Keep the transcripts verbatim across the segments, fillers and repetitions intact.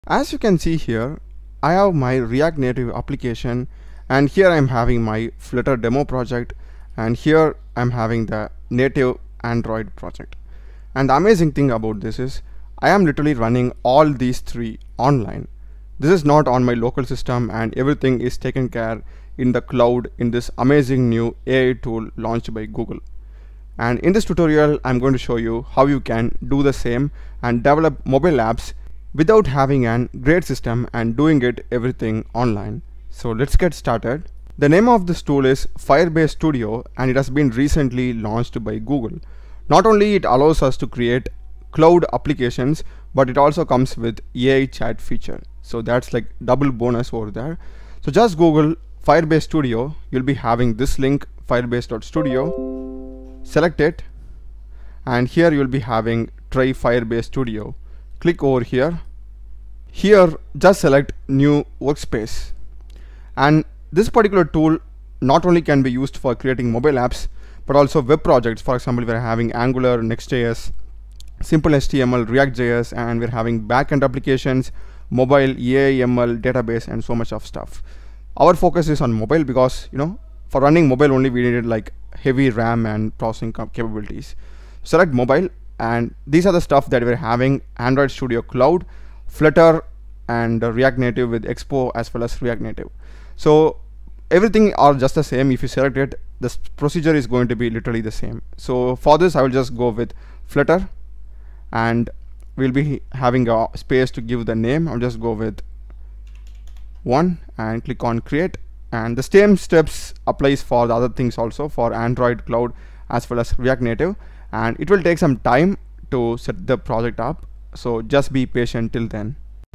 As you can see here, I have my React Native application, and here I'm having my Flutter demo project, and here I'm having the native Android project. And the amazing thing about this is I am literally running all these three online. This is not on my local system, and everything is taken care in the cloud in this amazing new A I tool launched by Google. And in this tutorial, I'm going to show you how you can do the same and develop mobile apps without having an great system and doing it everything online. So let's get started. The name of this tool is Firebase Studio, and it has been recently launched by Google. Not only it allows us to create cloud applications, but it also comes with A I chat feature. So that's like double bonus over there. So just Google Firebase Studio. You'll be having this link, firebase dot studio. Select it, and here you'll be having try Firebase Studio. Click over here. Here just select new workspace, and this particular tool not only can be used for creating mobile apps but also web projects. For example, we're having Angular, Next.js, simple H T M L, React.js, and we're having backend applications, mobile, A I M L, database, and so much of stuff. Our focus is on mobile because, you know, for running mobile only we needed like heavy RAM and processing capabilities. Select mobile, and these are the stuff that we're having: Android Studio Cloud, Flutter, and uh, React Native with Expo, as well as React Native. So everything are just the same. If you select it, the procedure is going to be literally the same. So for this I will just go with Flutter, and we'll be having a space to give the name. I'll just go with one and click on create, and the same steps applies for the other things also for Android Cloud as well as React Native, and it will take some time to set the project up, so just be patient till then.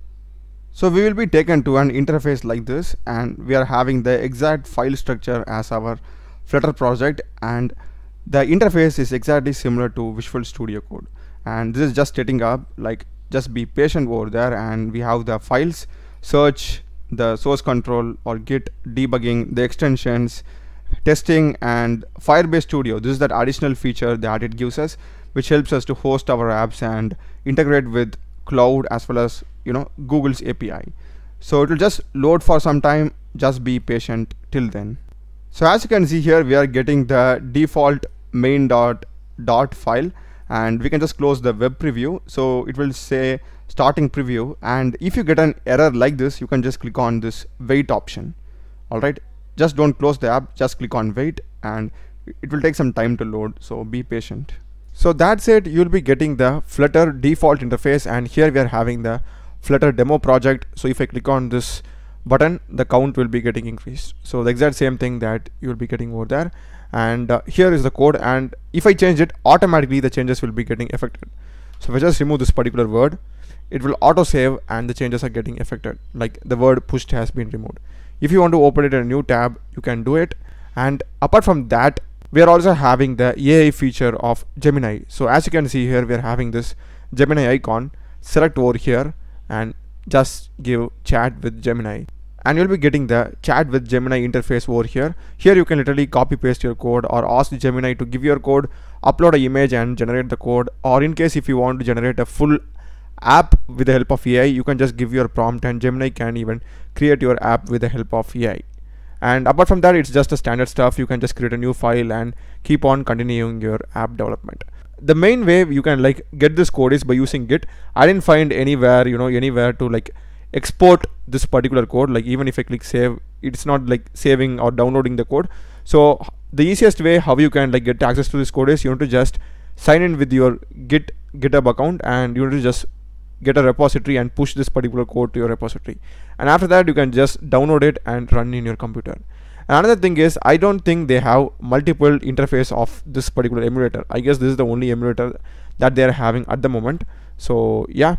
So we will be taken to an interface like this, and we are having the exact file structure as our Flutter project, and the interface is exactly similar to Visual Studio Code, and this is just setting up. Like, just be patient over there, and we have the files, search, the source control or Git, debugging, the extensions, testing, and Firebase Studio. This is that additional feature that it gives us, which helps us to host our apps and integrate with cloud as well as, you know, Google's A P I. So it will just load for some time. Just be patient till then. So as you can see here, we are getting the default main dot dot file, and we can just close the web preview. So it will say starting preview, and if you get an error like this, you can just click on this wait option. All right, just don't close the app, just click on wait, and it will take some time to load, so be patient. So that's it. You'll be getting the Flutter default interface, and here we are having the Flutter demo project. So if I click on this button, the count will be getting increased. So the exact same thing that you'll be getting over there, and uh, here is the code, and if I change it, automatically the changes will be getting affected. So if I just remove this particular word, it will auto save and the changes are getting affected, like the word pushed has been removed. If you want to open it in a new tab, you can do it. And apart from that, we are also having the A I feature of Gemini. So as you can see here, we are having this Gemini icon. Select over here and just give chat with Gemini, and you'll be getting the chat with Gemini interface over here. Here you can literally copy paste your code or ask Gemini to give your code, upload an image and generate the code, or in case if you want to generate a full app with the help of A I, you can just give your prompt and Gemini can even create your app with the help of A I. And apart from that, it's just a standard stuff. You can just create a new file and keep on continuing your app development. The main way you can like get this code is by using Git. I didn't find anywhere, you know, anywhere to like export this particular code. Like, even if I click save, it's not like saving or downloading the code. So the easiest way how you can like get access to this code is you want to just sign in with your Git GitHub account, and you want to just get a repository and push this particular code to your repository, and after that you can just download it and run in your computer. Another thing is, I don't think they have multiple interface of this particular emulator. I guess this is the only emulator that they are having at the moment. So yeah,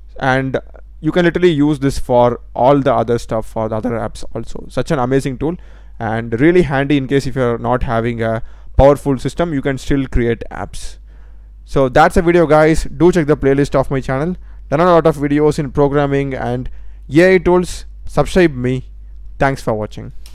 and you can literally use this for all the other stuff, for the other apps also. Such an amazing tool, and really handy in case if you're not having a powerful system, you can still create apps. So that's a video, guys. Do check the playlist of my channel. Done a lot of videos in programming and A I tools. Subscribe me. Thanks for watching.